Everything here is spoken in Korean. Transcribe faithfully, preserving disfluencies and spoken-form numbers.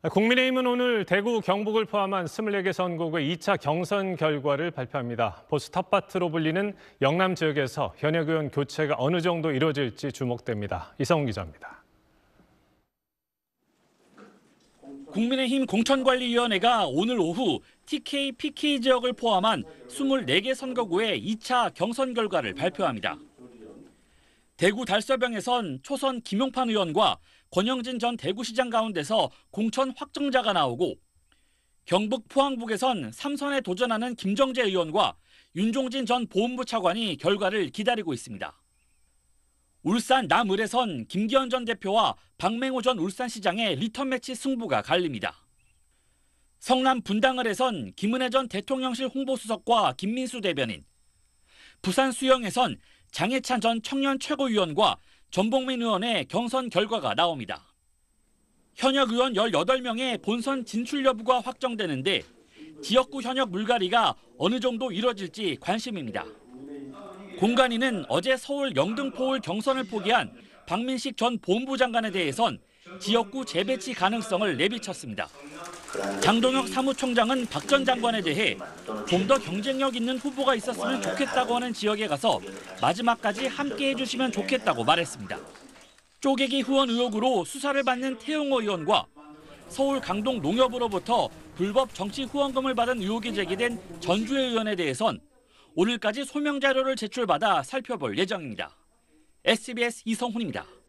국민의힘은 오늘 대구, 경북을 포함한 이십사 개 선거구의 이 차 경선 결과를 발표합니다. 보수 텃밭으로 불리는 영남 지역에서 현역 의원 교체가 어느 정도 이뤄질지 주목됩니다. 이성훈 기자입니다. 국민의힘 공천관리위원회가 오늘 오후 티케이, 피케이 지역을 포함한 이십사 개 선거구의 이 차 경선 결과를 발표합니다. 대구 달서병에선 초선 김용판 의원과 권영진 전 대구시장 가운데서 공천 확정자가 나오고, 경북 포항북에선 삼선에 도전하는 김정재 의원과 윤종진 전 보훈부 차관이 결과를 기다리고 있습니다. 울산 남을에선 김기현 전 대표와 박맹호 전 울산시장의 리턴매치 승부가 갈립니다. 성남 분당을에선 김은혜 전 대통령실 홍보수석과 김민수 대변인, 부산 수영에선 장해찬 전 청년 최고위원과 전봉민 의원의 경선 결과가 나옵니다. 현역 의원 열여덟 명의 본선 진출 여부가 확정되는데 지역구 현역 물갈이가 어느 정도 이뤄질지 관심입니다. 공관위는 어제 서울 영등포울 경선을 포기한 박민식 전 보훈부 장관에 대해선 지역구 재배치 가능성을 내비쳤습니다. 장동혁 사무총장은 박 전 장관에 대해 좀 더 경쟁력 있는 후보가 있었으면 좋겠다고 하는 지역에 가서 마지막까지 함께 해주시면 좋겠다고 말했습니다. 쪼개기 후원 의혹으로 수사를 받는 태용호 의원과 서울 강동 농협으로부터 불법 정치 후원금을 받은 의혹이 제기된 전주혜 의원에 대해선 오늘까지 소명 자료를 제출받아 살펴볼 예정입니다. 에스비에스 이성훈입니다.